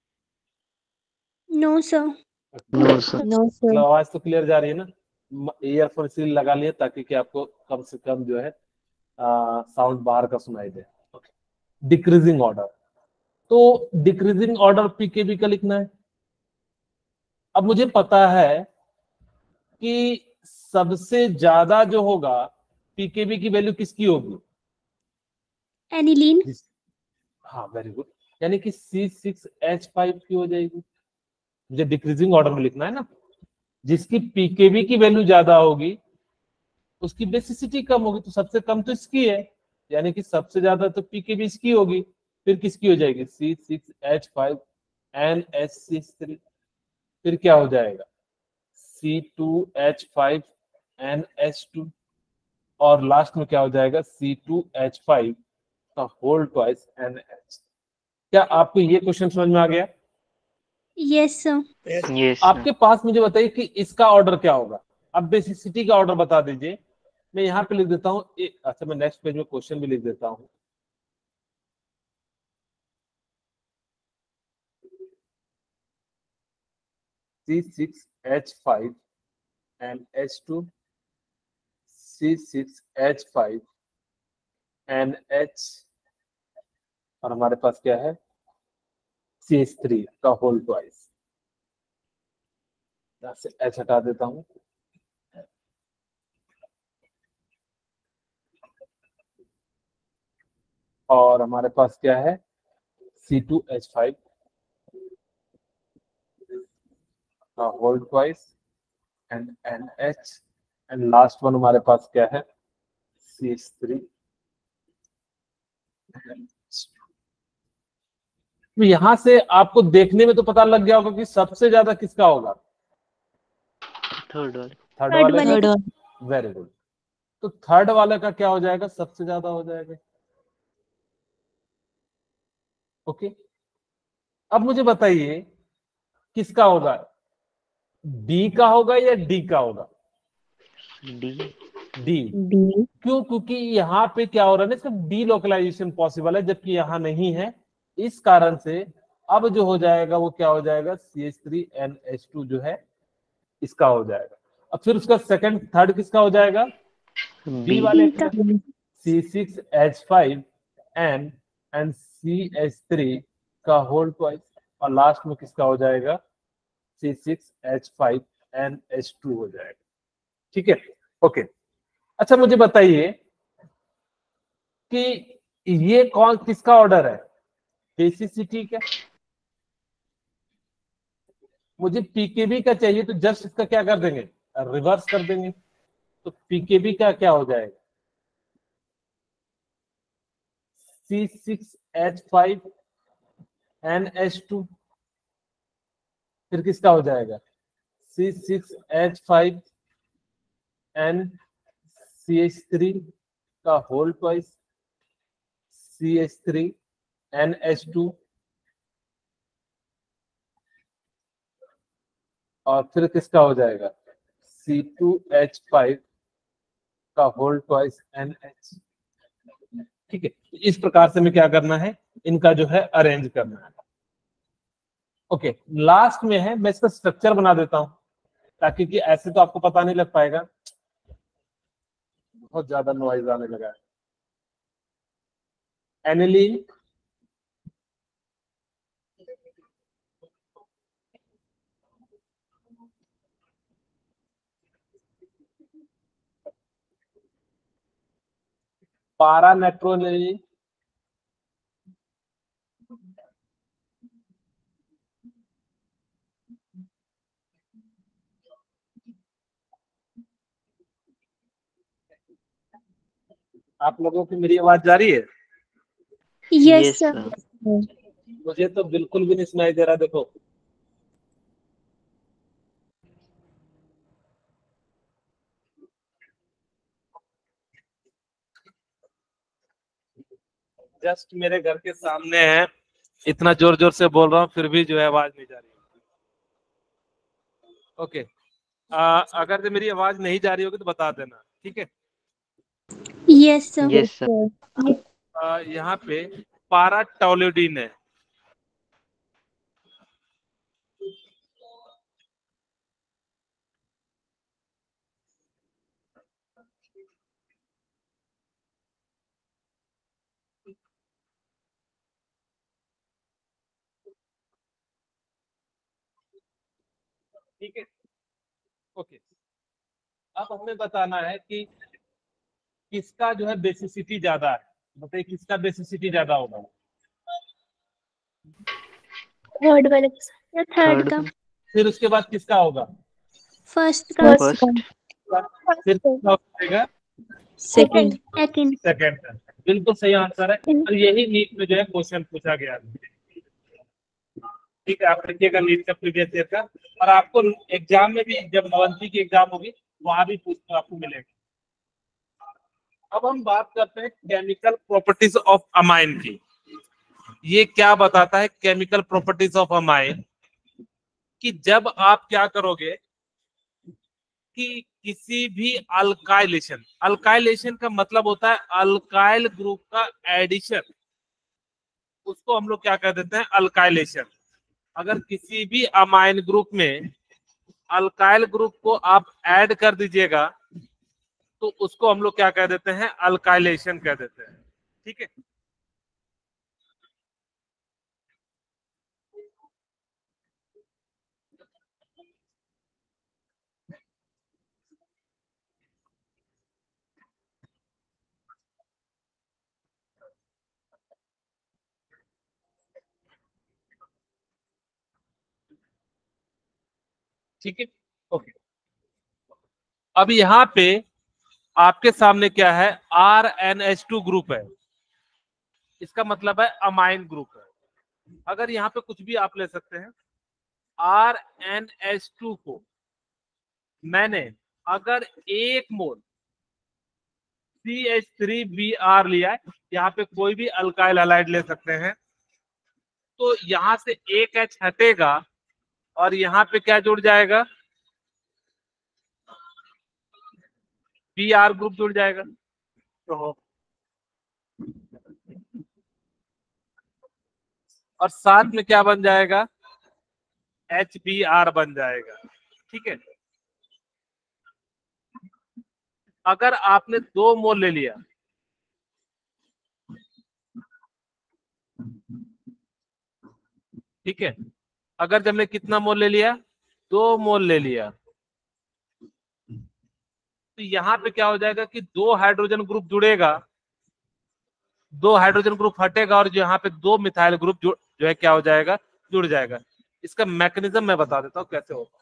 No sir. No sir. No sir. आवाज तो क्लियर जा रही है ना? ईयरफोन इसलिए लगा लिए ताकि कि आपको कम से कम जो है साउंड बाहर का सुनाई दे। डिक्रीजिंग ऑर्डर, तो डिक्रीजिंग ऑर्डर पीकेबी का लिखना है। अब मुझे पता है कि सबसे ज्यादा जो होगा पीकेबी की वैल्यू किसकी होगी? एनिलीन। हाँ, वेरी गुड। यानी कि C6H5 की हो जाएगी। मुझे डिक्रीजिंग ऑर्डर में लिखना है ना। जिसकी पीकेबी की वैल्यू ज्यादा होगी उसकी बेसिसिटी कम होगी, तो सबसे कम तो इसकी है, यानी कि सबसे ज्यादा तो पीकेबी इसकी होगी। फिर किसकी हो जाएगी? C6H5NH3। फिर क्या हो जाएगा? C2H5NH2। और लास्ट में क्या हो जाएगा? C2H5 का होल ट्वाइस NH। क्या आपको ये क्वेश्चन समझ में आ गया? Yes sir. Yes. Yes, sir. आपके पास मुझे बताइए कि इसका ऑर्डर क्या होगा। अब बेसिसिटी का ऑर्डर बता दीजिए। मैं यहाँ पे लिख देता हूँ। अच्छा, मैं नेक्स्ट पेज में क्वेश्चन भी लिख देता हूँ। C6H5NH2, C6H5NH, और हमारे पास क्या है? CH3 का होल ट्वाइस। यहाँ से H हटा देता हूँ। और हमारे पास क्या है? C2H5 का whole twice and NH, and last one हमारे पास क्या है? CH3। तो यहां से आपको देखने में तो पता लग गया होगा कि सबसे ज्यादा किसका होगा? Third one. थर्ड थर्ड वाले वाले थर्ड का। वन। Very good. तो थर्ड वाले का क्या हो जाएगा? सबसे ज्यादा हो जाएगा। ओके, अब मुझे बताइए किसका होगा? डी का होगा या डी का होगा? D. डी। डी। क्यों? क्योंकि यहाँ पे क्या हो रहा है ना, सिर्फ डी लोकलाइजेशन पॉसिबल है, जबकि यहाँ नहीं है। इस कारण से अब जो हो जाएगा वो क्या हो जाएगा? CH3NH2 जो है इसका हो जाएगा। अब फिर उसका सेकंड थर्ड किसका हो जाएगा? B B. वाले B का। का। C6H5N एंड CH3 का होल ट्वाइस। और लास्ट में किसका हो जाएगा? C6H5NH2 हो जाएगा। ठीक है, ओके। अच्छा, मुझे बताइए कि ये कौन किसका ऑर्डर है? बेसिसिटी का। मुझे पीकेबी का चाहिए, तो जस्ट इसका क्या कर देंगे? रिवर्स कर देंगे। तो पीकेबी का क्या हो जाएगा? C6H5NH2। फिर किसका हो जाएगा? C6H5NCH3 का होल ट्वाइस CH3NH2। और फिर किसका हो जाएगा? C2H5 का होल ट्वाइस NH। ठीक है, इस प्रकार से हमें क्या करना है? इनका जो है अरेंज करना है। ओके, लास्ट में है, मैं इसका स्ट्रक्चर बना देता हूं ताकि कि ऐसे तो आपको पता नहीं लग पाएगा। बहुत ज्यादा नॉइज आने लगा है। एनिलीन, पारा नाइट्रोनिलीन, आप लोगों की मेरी आवाज जा रही है? Yes Yes, sir. sir. मुझे तो बिल्कुल भी नहीं सुनाई दे रहा। देखो, जस्ट मेरे घर के सामने है, इतना जोर जोर से बोल रहा हूँ फिर भी जो है आवाज नहीं जा रही। ओके, अगर से मेरी आवाज नहीं जा रही होगी तो बता देना, ठीक है? Yes sir. Yes, sir. यहाँ पे पारा टोल्यूडीन है। ठीक है, ओके। अब हमें बताना है कि किसका जो है बेसिसिटी ज्यादा है। बताइए किसका बेसिसिटी ज्यादा होगा। थर्ड वाले या थर्ड थर्ड का? फिर उसके बाद किसका होगा। फर्स्ट का? फर्स्ट फिर किसका होगा। सेकंड। सेकंड। सेकंड का। बिल्कुल सही आंसर है, और यही नीट में जो है क्वेश्चन पूछा गया है। ठीक है, आप देखिएगा नीट का प्रीवियस ईयर का, और आपको एग्जाम में भी जब नवंती की एग्जाम होगी वहां भी पूछ आपको मिलेगा। अब हम बात करते हैं केमिकल प्रॉपर्टीज ऑफ अमाइन की। ये क्या बताता है केमिकल प्रॉपर्टीज ऑफ अमाइन, कि जब आप क्या करोगे कि किसी भी अल्काइलेशन, अल्काइलेशन का मतलब होता है अल्काइल ग्रुप का एडिशन, उसको हम लोग क्या कह देते हैं, अल्काइलेशन। अगर किसी भी अमाइन ग्रुप में अल्काइल ग्रुप को आप ऐड कर दीजिएगा तो उसको हम लोग क्या कह देते हैं, अल्काइलेशन कह देते हैं। ठीक है, ठीक है, ओके। अब यहाँ पे आपके सामने क्या है, RNH2 ग्रुप है, इसका मतलब है अमाइन ग्रुप है। अगर यहाँ पे कुछ भी आप ले सकते हैं, RNH2 को मैंने अगर 1 मोल CH3Br लिया है, यहाँ पे कोई भी अल्काइल हैलाइड ले सकते हैं, तो यहाँ से एक H हटेगा और यहाँ पे क्या जुड़ जाएगा, Br ग्रुप जुड़ जाएगा। तो और साथ में क्या बन जाएगा, HBr बन जाएगा। ठीक है, अगर आपने 2 मोल ले लिया, ठीक है, अगर जब हमने कितना मोल ले लिया, 2 मोल ले लिया, तो यहाँ पे क्या हो जाएगा कि 2 हाइड्रोजन ग्रुप जुड़ेगा, 2 हाइड्रोजन ग्रुप हटेगा, और जो यहाँ पे 2 मिथाइल ग्रुप जो है क्या हो जाएगा, जुड़ जाएगा। इसका मैकेनिज्म मैं बता देता हूँ कैसे होगा।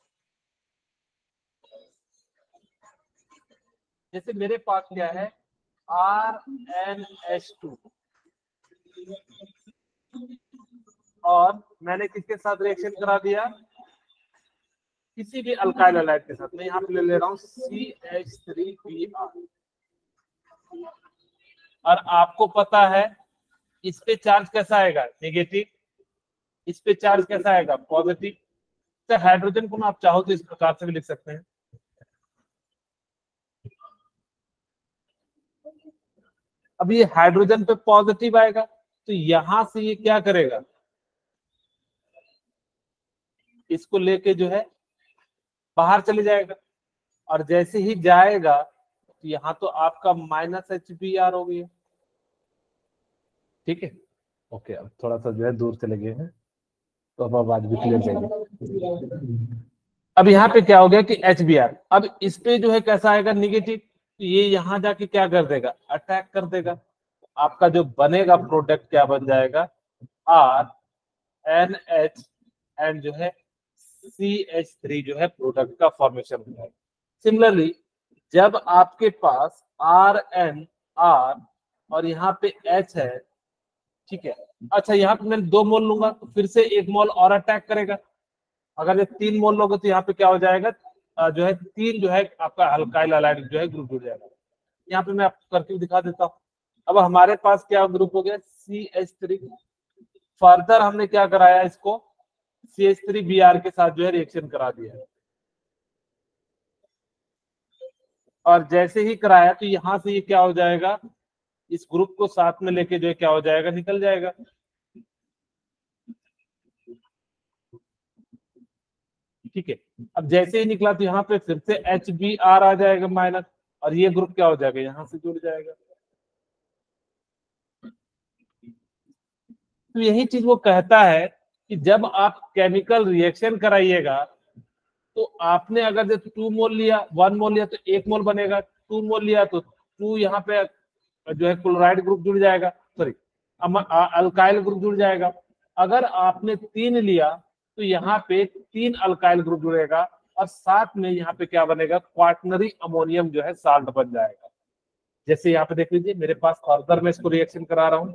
जैसे मेरे पास क्या है, RNH2, और मैंने किसके साथ रिएक्शन करा दिया, किसी भी अल्काइल हैलाइड के साथ। मैं यहाँ पे ले रहा हूँ CH3Br, और आपको पता है इस पे चार्ज कैसा आएगा, नेगेटिव, इस पे चार्ज कैसा आएगा, पॉजिटिव। तो हाइड्रोजन को आप चाहो तो इस प्रकार से भी लिख सकते हैं। अब ये हाइड्रोजन पे पॉजिटिव आएगा, तो यहां से ये क्या करेगा, इसको लेके जो है बाहर चले जाएगा, और जैसे ही जाएगा तो यहाँ तो आपका -HBr हो गया। ठीक है, ओके। अब थोड़ा सा जो है दूर चले गए हैं, तो अब आवाज भी क्लियर जाएगी। अब यहाँ पे क्या हो गया कि HBr, अब इस पे जो है कैसा आएगा, निगेटिव, तो ये यहाँ जाके क्या कर देगा, अटैक कर देगा। आपका जो बनेगा प्रोडक्ट क्या बन जाएगा, RNH एंड जो है CH3 जो है प्रोडक्ट का फॉर्मेशन हो जाएगा। सिमिलरली जब आपके पास RNR और यहाँ पे H है, ठीक है, अच्छा यहाँ पे मैं 2 मोल लूंगा तो फिर से 1 मोल और अटैक करेगा। अगर ये 3 मोल लोगे तो यहाँ पे क्या हो जाएगा, जो है 3 जो है आपका अल्काइल हैलाइड जो है ग्रुप जुड़ जाएगा। यहाँ पे मैं आपको करके दिखा देता हूँ। अब हमारे पास क्या ग्रुप हो गया, CH3। फर्दर हमने क्या कराया, इसको CH3Br के साथ जो है रिएक्शन करा दिया, और जैसे ही कराया तो यहाँ से ये क्या हो जाएगा, इस ग्रुप को साथ में लेके जो है क्या हो जाएगा, निकल जाएगा। ठीक है, अब जैसे ही निकला तो यहाँ पे फिर से HBr आ जाएगा माइनस, और ये ग्रुप क्या हो जाएगा, यहाँ से जुड़ जाएगा। तो यही चीज वो कहता है कि जब आप केमिकल रिएक्शन कराइएगा तो आपने अगर जैसे 2 मोल लिया, 1 मोल लिया तो 1 मोल बनेगा, 2 मोल लिया तो 2 यहाँ पे जो है क्लोराइड ग्रुप जुड़ जाएगा, सॉरी अल्काइल ग्रुप जुड़ जाएगा। अगर आपने 3 लिया तो यहाँ पे 3 अल्काइल ग्रुप जुड़ेगा और साथ में यहाँ पे क्या बनेगा, क्वाटनरी अमोनियम जो है साल्ट बन जाएगा। जैसे यहाँ पे देख लीजिए मेरे पास फर्दर मैं इसको रिएक्शन करा रहा हूं।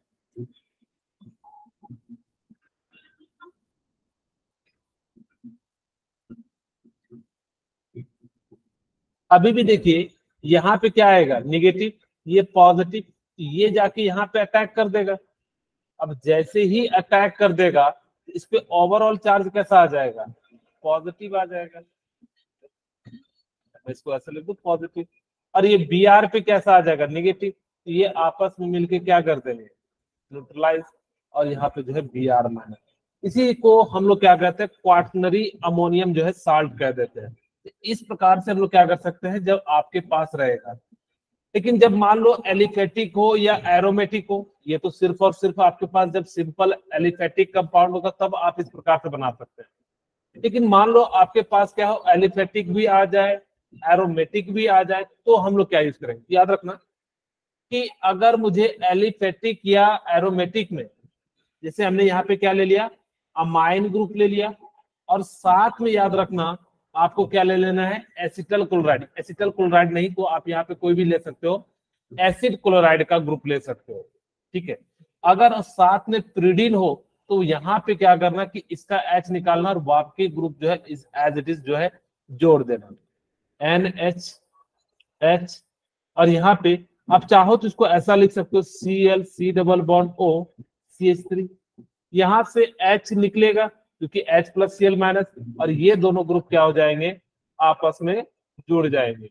अभी भी देखिए यहाँ पे क्या आएगा, नेगेटिव, ये पॉजिटिव, ये जाके यहाँ पे अटैक कर देगा। अब जैसे ही अटैक कर देगा इस पे ओवरऑल चार्ज कैसा आ जाएगा, पॉजिटिव आ जाएगा। इसको ऐसे लिख दो पॉजिटिव। और ये Br पे कैसा आ जाएगा, नेगेटिव। ये आपस में मिलके क्या कर देंगे, न्यूट्रलाइज, और यहाँ पे जो है Br माइनस। इसी को हम लोग क्या कहते हैं, क्वाटनरी अमोनियम जो है साल्ट कह देते हैं। इस प्रकार से हम लोग क्या कर सकते हैं जब आपके पास रहेगा। लेकिन जब मान लो एलिफेटिक हो या एरोमेटिक हो, ये तो सिर्फ और सिर्फ आपके पास जब सिंपल एलिफेटिक कंपाउंड होगा तब आप इस प्रकार से बना सकते हैं। लेकिन मान लो आपके पास क्या हो, एलिफेटिक भी आ जाए, एरोमेटिक भी आ जाए, तो हम लोग क्या यूज करेंगे। याद रखना कि अगर मुझे एलिफेटिक या एरोमेटिक में, जैसे हमने यहाँ पे क्या ले लिया, अमाइन ग्रुप ले लिया, और साथ में याद रखना आपको क्या ले लेना है, एसिटल क्लोराइड। एसिटल क्लोराइड नहीं तो आप यहाँ पे कोई भी ले सकते हो, एसिड क्लोराइड का ग्रुप ले सकते हो, ठीक है। अगर साथ में प्रिडीन हो तो यहाँ पे क्या करना कि इसका H निकालना और वापके ग्रुप जो है इस एज इट इज जो है जोड़ देना, NH, और यहाँ पे आप चाहो तो इसको ऐसा लिख सकते हो, Cl C double bond O CH3। यहाँ से H निकलेगा क्योंकि H प्लस Cl माइनस, और ये दोनों ग्रुप क्या हो जाएंगे, आपस में जुड़ जाएंगे।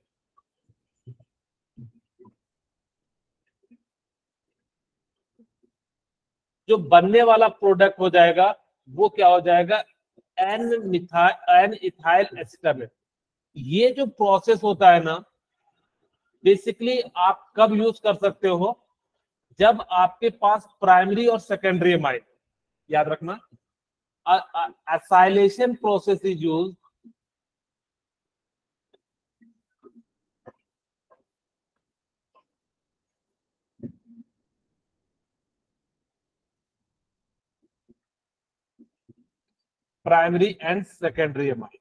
जो बनने वाला प्रोडक्ट हो जाएगा वो क्या हो जाएगा, N इथाइल एसिटामेट। ये जो प्रोसेस होता है ना, बेसिकली आप कब यूज कर सकते हो, जब आपके पास प्राइमरी और सेकेंडरी अमाइन, याद रखना acylation process is used primary and secondary amine.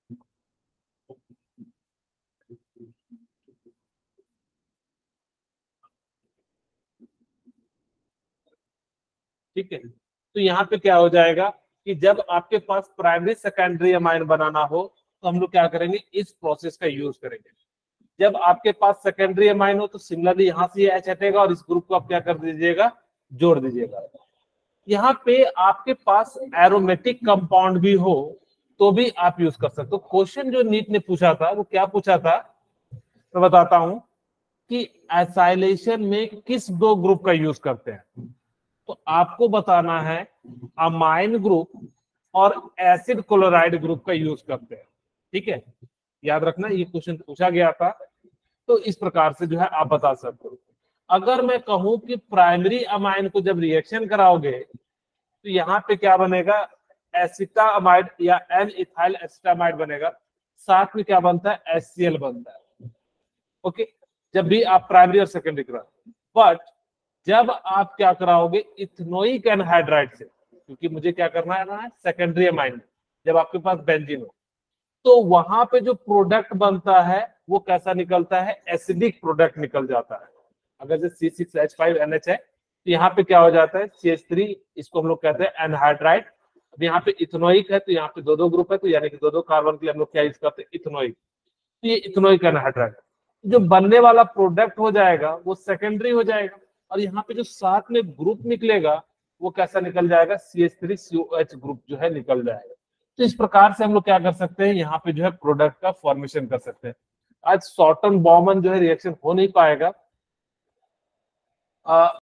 ठीक है, तो यहाँ पे क्या हो जाएगा कि जब आपके पास प्राइमरी सेकेंडरी अमाइन बनाना हो तो हम लोग क्या करेंगे, इस प्रोसेस का यूज करेंगे। जब आपके पास सेकेंडरी अमाइन हो तो सिमिलरली यहाँ से ये H हटेगा और इस ग्रुप को आप क्या कर दीजिएगा, जोड़ दीजिएगा। यहाँ पे आपके पास एरोमेटिक कंपाउंड भी हो तो भी आप यूज कर सकते हो। क्वेश्चन जो नीट ने पूछा था वो क्या पूछा था, मैं बताता हूं कि एसाइलेशन में किस 2 ग्रुप का यूज करते हैं। तो आपको बताना है अमाइन ग्रुप और एसिड क्लोराइड ग्रुप का यूज करते हैं, ठीक है। याद रखना ये क्वेश्चन पूछा गया था, तो इस प्रकार से जो है आप बता सकते हो। अगर मैं कहूं कि प्राइमरी अमाइन को जब रिएक्शन कराओगे तो यहाँ पे क्या बनेगा, एसिटामाइड या N इथाइल एसिटामाइड बनेगा, साथ में क्या बनता है, HCl बनता है। ओके, जब भी आप प्राइमरी और सेकेंडरी कराओ। बट जब आप क्या कराओगे इथेनोइक एनहाइड्राइड से, क्योंकि मुझे क्या करना है सेकेंडरी अमाइन, जब आपके पास बेंजीन हो तो वहां पे जो प्रोडक्ट बनता है वो कैसा निकलता है, एसिडिक प्रोडक्ट निकल जाता है। अगर जैसे C6H5NH है तो यहाँ पे क्या हो जाता है, CH3, इसको हम लोग कहते हैं एनहाइड्राइड। अब यहाँ पे इथेनोइक है तो यहाँ पे 2 ग्रुप है, तो यानी कि 2 कार्बन के लिए हम लोग क्या यूज करते हैं, इथेनोइक। तो ये इथेनोइक एनहाइड्राइड जो बनने वाला प्रोडक्ट हो जाएगा वो सेकेंडरी हो जाएगा, और यहाँ पे जो साथ में ग्रुप निकलेगा वो कैसा निकल जाएगा, CH3COH ग्रुप जो है निकल जाएगा। तो इस प्रकार से हम लोग क्या कर सकते हैं, यहाँ पे जो है प्रोडक्ट का फॉर्मेशन कर सकते हैं। आज शॉर्टन बॉमन जो है रिएक्शन हो नहीं पाएगा।